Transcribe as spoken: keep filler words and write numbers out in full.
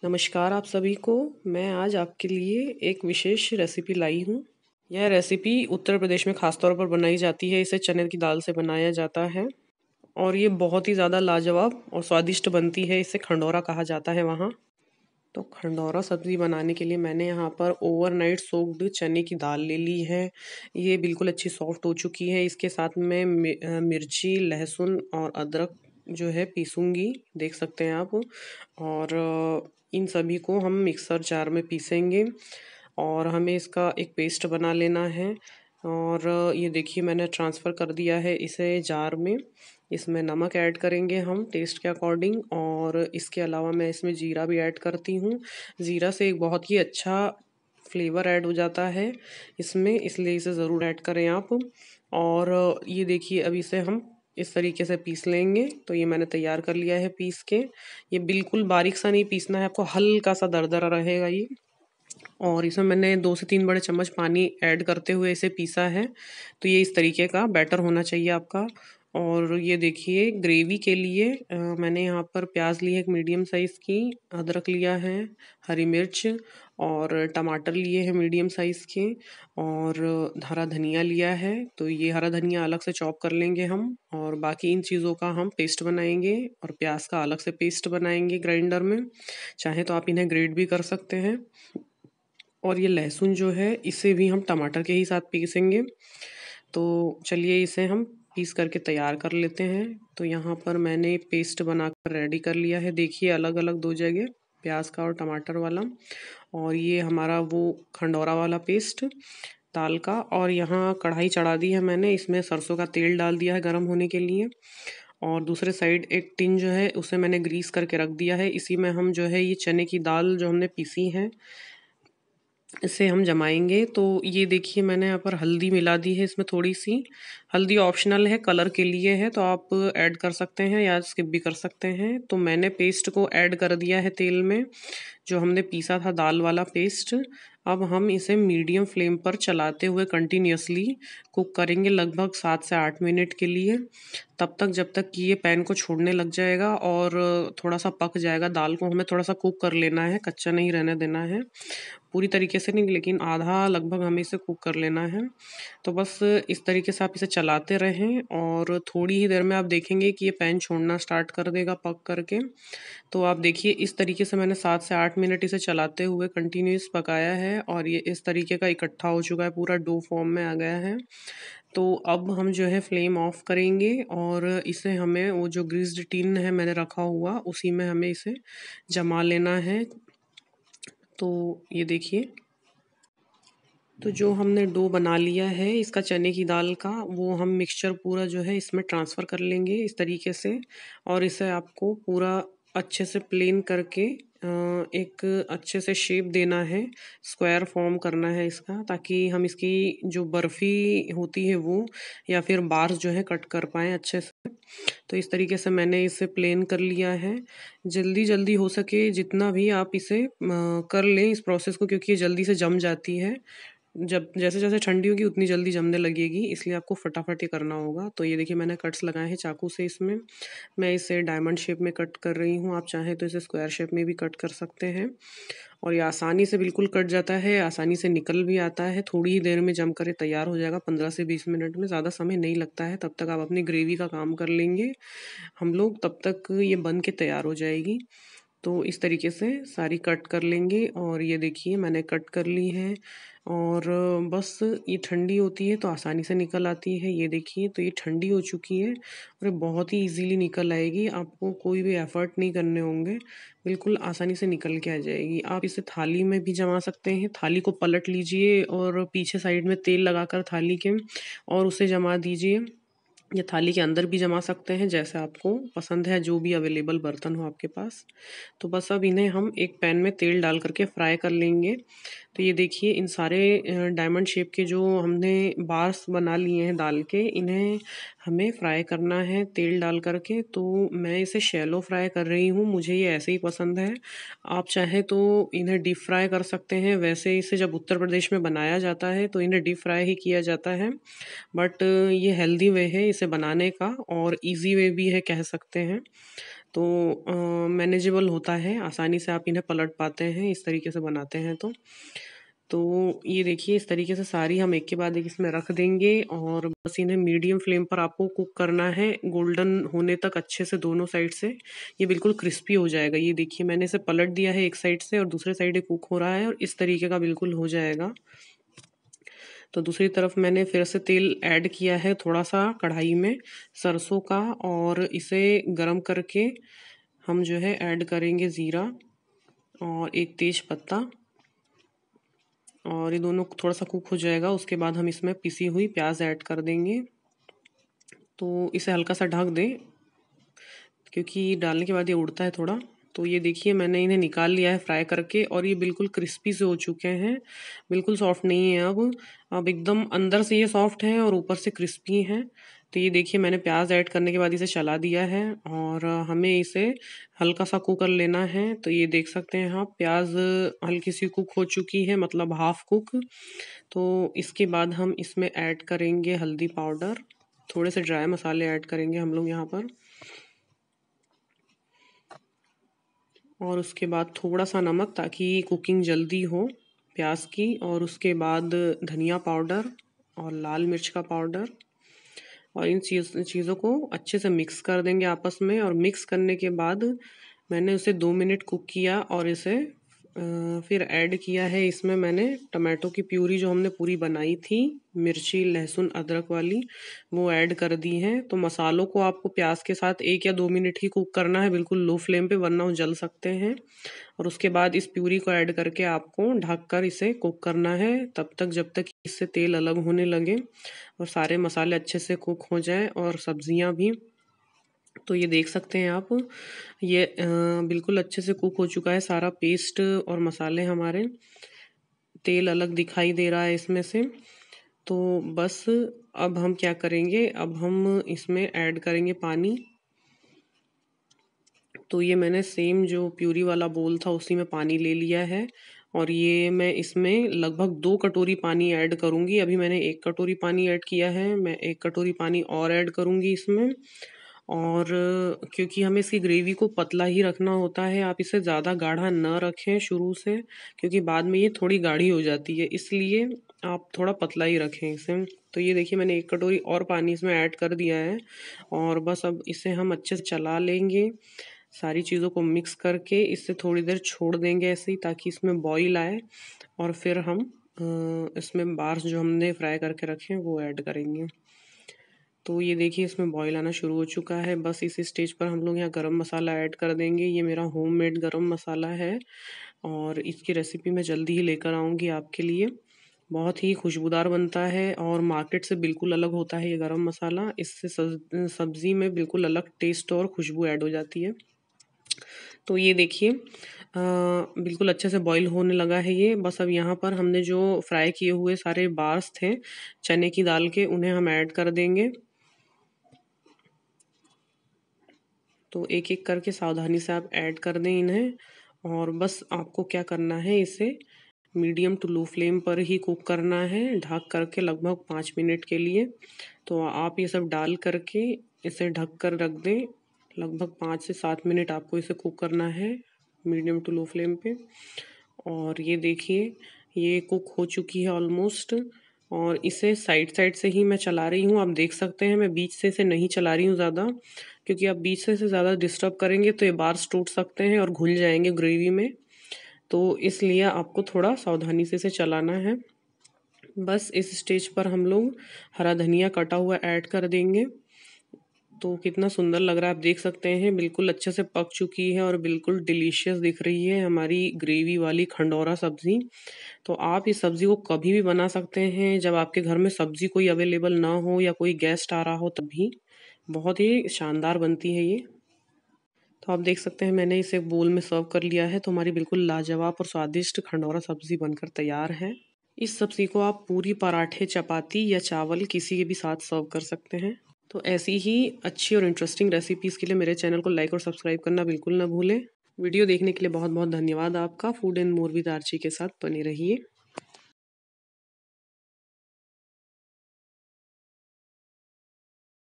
नमस्कार आप सभी को। मैं आज आपके लिए एक विशेष रेसिपी लाई हूँ। यह रेसिपी उत्तर प्रदेश में ख़ास तौर पर बनाई जाती है। इसे चने की दाल से बनाया जाता है और ये बहुत ही ज़्यादा लाजवाब और स्वादिष्ट बनती है। इसे खंडौरा कहा जाता है वहाँ। तो खंडौरा सब्ज़ी बनाने के लिए मैंने यहाँ पर ओवरनाइट सोक्ड चने की दाल ले ली है। ये बिल्कुल अच्छी सॉफ्ट हो चुकी है। इसके साथ में मिर्ची, लहसुन और अदरक जो है पीसूँगी, देख सकते हैं आप। और इन सभी को हम मिक्सर जार में पीसेंगे और हमें इसका एक पेस्ट बना लेना है। और ये देखिए मैंने ट्रांसफ़र कर दिया है इसे जार में। इसमें नमक ऐड करेंगे हम टेस्ट के अकॉर्डिंग, और इसके अलावा मैं इसमें जीरा भी ऐड करती हूँ। जीरा से एक बहुत ही अच्छा फ्लेवर ऐड हो जाता है इसमें, इसलिए इसे ज़रूर ऐड करें आप। और ये देखिए अब इसे हम इस तरीके से पीस लेंगे। तो ये मैंने तैयार कर लिया है पीस के। ये बिल्कुल बारीक सा नहीं पीसना है आपको, हल्का सा दरदरा रहेगा ये। और इसमें मैंने दो से तीन बड़े चम्मच पानी ऐड करते हुए इसे पीसा है। तो ये इस तरीके का बैटर होना चाहिए आपका। और ये देखिए ग्रेवी के लिए अ, मैंने यहाँ पर प्याज ली है एक मीडियम साइज़ की, अदरक लिया है, हरी मिर्च और टमाटर लिए हैं मीडियम साइज़ के, और हरा धनिया लिया है। तो ये हरा धनिया अलग से चॉप कर लेंगे हम, और बाकी इन चीज़ों का हम पेस्ट बनाएंगे। और प्याज का अलग से पेस्ट बनाएंगे ग्राइंडर में, चाहे तो आप इन्हें ग्रेट भी कर सकते हैं। और ये लहसुन जो है इसे भी हम टमाटर के ही साथ पीसेंगे। तो चलिए इसे हम पीस करके तैयार कर लेते हैं। तो यहाँ पर मैंने पेस्ट बनाकर रेडी कर लिया है। देखिए अलग अलग दो जगह, प्याज का और टमाटर वाला। और ये हमारा वो खंडौरा वाला पेस्ट दाल का। और यहाँ कढ़ाई चढ़ा दी है मैंने, इसमें सरसों का तेल डाल दिया है गर्म होने के लिए। और दूसरे साइड एक टिन जो है उसे मैंने ग्रीस करके रख दिया है। इसी में हम जो है ये चने की दाल जो हमने पीसी है इसे हम जमाएंगे। तो ये देखिए मैंने यहाँ पर हल्दी मिला दी है इसमें थोड़ी सी। हल्दी ऑप्शनल है, कलर के लिए है, तो आप ऐड कर सकते हैं या स्किप भी कर सकते हैं। तो मैंने पेस्ट को ऐड कर दिया है तेल में, जो हमने पीसा था दाल वाला पेस्ट। अब हम इसे मीडियम फ्लेम पर चलाते हुए कंटिन्यूसली कुक करेंगे लगभग सात से आठ मिनट के लिए। तब तक जब तक कि ये पैन को छोड़ने लग जाएगा और थोड़ा सा पक जाएगा। दाल को हमें थोड़ा सा कुक कर लेना है, कच्चा नहीं रहने देना है, पूरी तरीके से नहीं लेकिन आधा लगभग हमें इसे कुक कर लेना है। तो बस इस तरीके से आप इसे चलाते रहें और थोड़ी ही देर में आप देखेंगे कि ये पैन छोड़ना स्टार्ट कर देगा पक करके। तो आप देखिए इस तरीके से मैंने सात से आठ मिनट इसे चलाते हुए कंटिन्यूस पकाया है और ये इस तरीके का इकट्ठा हो चुका है, पूरा डो फॉर्म में आ गया है। तो अब हम जो है फ्लेम ऑफ करेंगे और इसे हमें वो जो ग्रीस्ड टिन है मैंने रखा हुआ उसी में हमें इसे जमा लेना है। तो ये देखिए, तो जो हमने डो बना लिया है इसका चने की दाल का, वो हम मिक्सचर पूरा जो है इसमें ट्रांसफ़र कर लेंगे इस तरीके से। और इसे आपको पूरा अच्छे से प्लेन करके एक अच्छे से शेप देना है, स्क्वायर फॉर्म करना है इसका, ताकि हम इसकी जो बर्फ़ी होती है वो या फिर बार्स जो है कट कर पाएँ अच्छे से। तो इस तरीके से मैंने इसे प्लेन कर लिया है। जल्दी जल्दी हो सके जितना भी आप इसे कर लें इस प्रोसेस को, क्योंकि ये जल्दी से जम जाती है। जब जैसे जैसे ठंडी होगी उतनी जल्दी जमने लगेगी, इसलिए आपको फटाफट ये करना होगा। तो ये देखिए मैंने कट्स लगाए हैं चाकू से इसमें। मैं इसे डायमंड शेप में कट कर रही हूँ, आप चाहें तो इसे स्क्वायर शेप में भी कट कर सकते हैं। और ये आसानी से बिल्कुल कट जाता है, आसानी से निकल भी आता है। थोड़ी ही देर में जम कर ये तैयार हो जाएगा, पंद्रह से बीस मिनट में, ज़्यादा समय नहीं लगता है। तब तक आप अपनी ग्रेवी का काम कर लेंगे हम लोग, तब तक ये बन के तैयार हो जाएगी। तो इस तरीके से सारी कट कर लेंगे। और ये देखिए मैंने कट कर ली है। और बस ये ठंडी होती है तो आसानी से निकल आती है। ये देखिए तो ये ठंडी हो चुकी है और ये बहुत ही इजीली निकल आएगी, आपको कोई भी एफर्ट नहीं करने होंगे, बिल्कुल आसानी से निकल के आ जाएगी। आप इसे थाली में भी जमा सकते हैं। थाली को पलट लीजिए और पीछे साइड में तेल लगाकर थाली के और उसे जमा दीजिए, या थाली के अंदर भी जमा सकते हैं, जैसे आपको पसंद है, जो भी अवेलेबल बर्तन हो आपके पास। तो बस अब इन्हें हम एक पैन में तेल डाल करके फ्राई कर लेंगे। तो ये देखिए इन सारे डायमंड शेप के जो हमने बार्स बना लिए हैं दाल के, इन्हें हमें फ्राई करना है तेल डाल करके। तो मैं इसे शैलो फ्राई कर रही हूँ, मुझे ये ऐसे ही पसंद है। आप चाहे तो इन्हें डीप फ्राई कर सकते हैं, वैसे इसे जब उत्तर प्रदेश में बनाया जाता है तो इन्हें डीप फ्राई ही किया जाता है। बट ये हेल्दी वे है इसे बनाने का और इजी वे भी है कह सकते हैं। तो मैनेजेबल होता है, आसानी से आप इन्हें पलट पाते हैं इस तरीके से बनाते हैं तो तो ये देखिए इस तरीके से सारी हम एक के बाद एक इसमें रख देंगे और बस इन्हें मीडियम फ्लेम पर आपको कुक करना है गोल्डन होने तक अच्छे से दोनों साइड से। ये बिल्कुल क्रिस्पी हो जाएगा। ये देखिए मैंने इसे पलट दिया है एक साइड से और दूसरे साइड ये कुक हो रहा है और इस तरीके का बिल्कुल हो जाएगा। तो दूसरी तरफ मैंने फिर से तेल ऐड किया है थोड़ा सा कढ़ाई में सरसों का, और इसे गरम करके हम जो है ऐड करेंगे ज़ीरा और एक तेज पत्ता, और ये दोनों थोड़ा सा कुक हो जाएगा उसके बाद हम इसमें पिसी हुई प्याज ऐड कर देंगे। तो इसे हल्का सा ढक दें क्योंकि डालने के बाद ये उड़ता है थोड़ा। तो ये देखिए मैंने इन्हें निकाल लिया है फ्राई करके और ये बिल्कुल क्रिस्पी से हो चुके हैं, बिल्कुल सॉफ्ट नहीं है अब अब एकदम अंदर से ये सॉफ्ट हैं और ऊपर से क्रिस्पी हैं। तो ये देखिए मैंने प्याज ऐड करने के बाद इसे चला दिया है और हमें इसे हल्का सा कुक कर लेना है। तो ये देख सकते हैं आप प्याज हल्की सी कुक हो चुकी है, मतलब हाफ कुक। तो इसके बाद हम इसमें ऐड करेंगे हल्दी पाउडर, थोड़े से ड्राई मसाले ऐड करेंगे हम लोग यहाँ पर, और उसके बाद थोड़ा सा नमक ताकि कुकिंग जल्दी हो प्याज की, और उसके बाद धनिया पाउडर और लाल मिर्च का पाउडर, और इन चीज़ चीज़ों को अच्छे से मिक्स कर देंगे आपस में। और मिक्स करने के बाद मैंने उसे दो मिनट कुक किया और इसे फिर ऐड किया है इसमें मैंने टमाटो की प्यूरी जो हमने पूरी बनाई थी, मिर्ची लहसुन अदरक वाली, वो ऐड कर दी है। तो मसालों को आपको प्याज के साथ एक या दो मिनट ही कुक करना है, बिल्कुल लो फ्लेम पे, वरना वो जल सकते हैं। और उसके बाद इस प्यूरी को ऐड करके आपको ढक कर इसे कुक करना है तब तक जब तक इससे तेल अलग होने लगे और सारे मसाले अच्छे से कुक हो जाएं और सब्जियां भी। तो ये देख सकते हैं आप ये आ, बिल्कुल अच्छे से कुक हो चुका है सारा पेस्ट और मसाले हमारे, तेल अलग दिखाई दे रहा है इसमें से। तो बस अब हम क्या करेंगे, अब हम इसमें ऐड करेंगे पानी। तो ये मैंने सेम जो प्यूरी वाला बोल था उसी में पानी ले लिया है और ये मैं इसमें लगभग दो कटोरी पानी ऐड करूँगी। अभी मैंने एक कटोरी पानी ऐड किया है, मैं एक कटोरी पानी और ऐड करूँगी इसमें। और क्योंकि हमें इसकी ग्रेवी को पतला ही रखना होता है, आप इसे ज़्यादा गाढ़ा न रखें शुरू से, क्योंकि बाद में ये थोड़ी गाढ़ी हो जाती है, इसलिए आप थोड़ा पतला ही रखें इसे। तो ये देखिए मैंने एक कटोरी और पानी इसमें ऐड कर दिया है और बस अब इसे हम अच्छे से चला लेंगे, सारी चीज़ों को मिक्स करके इसे थोड़ी देर छोड़ देंगे ऐसे ही ताकि इसमें बॉईल आए, और फिर हम इसमें बार्स जो हमने फ्राई करके रखे हैं वो ऐड करेंगे। तो ये देखिए इसमें बॉईल आना शुरू हो चुका है। बस इस स्टेज पर हम लोग यहाँ गरम मसाला ऐड कर देंगे। ये मेरा होममेड गरम मसाला है और इसकी रेसिपी मैं जल्दी ही लेकर आऊँगी आपके लिए। बहुत ही खुशबूदार बनता है और मार्केट से बिल्कुल अलग होता है ये गरम मसाला। इससे सब्ज़ी में बिल्कुल अलग टेस्ट और खुशबू ऐड हो जाती है। तो ये देखिए बिल्कुल अच्छे से बॉईल होने लगा है ये। बस अब यहाँ पर हमने जो फ्राई किए हुए सारे बार्स थे चने की दाल के, उन्हें हम ऐड कर देंगे। तो एक एक करके सावधानी से आप ऐड कर दें इन्हें, और बस आपको क्या करना है, इसे मीडियम टू लो फ्लेम पर ही कुक करना है ढक करके लगभग पाँच मिनट के लिए। तो आप ये सब डाल करके इसे ढक कर रख दें, लगभग पाँच से सात मिनट आपको इसे कुक करना है मीडियम टू लो फ्लेम पे। और ये देखिए ये कुक हो चुकी है ऑलमोस्ट, और इसे साइड साइड से ही मैं चला रही हूँ। आप देख सकते हैं मैं बीच से इसे नहीं चला रही हूँ ज़्यादा, क्योंकि आप बीच से इसे ज़्यादा डिस्टर्ब करेंगे तो ये बार्स टूट सकते हैं और घुल जाएंगे ग्रेवी में। तो इसलिए आपको थोड़ा सावधानी से इसे चलाना है। बस इस स्टेज पर हम लोग हरा धनिया कटा हुआ ऐड कर देंगे। तो कितना सुंदर लग रहा है आप देख सकते हैं, बिल्कुल अच्छे से पक चुकी है और बिल्कुल डिलीशियस दिख रही है हमारी ग्रेवी वाली खंडौरा सब्ज़ी। तो आप इस सब्ज़ी को कभी भी बना सकते हैं जब आपके घर में सब्ज़ी कोई अवेलेबल ना हो या कोई गेस्ट आ रहा हो, तभी बहुत ही शानदार बनती है ये। तो आप देख सकते हैं मैंने इसे बोल में सर्व कर लिया है। तो हमारी बिल्कुल लाजवाब और स्वादिष्ट खंडौरा सब्ज़ी बनकर तैयार है। इस सब्ज़ी को आप पूरी, पराठे, चपाती या चावल किसी के भी साथ सर्व कर सकते हैं। तो ऐसी ही अच्छी और इंटरेस्टिंग रेसिपीज़ के लिए मेरे चैनल को लाइक और सब्सक्राइब करना बिल्कुल ना भूलें। वीडियो देखने के लिए बहुत बहुत धन्यवाद आपका। Food and more with Archi के साथ बने रहिए।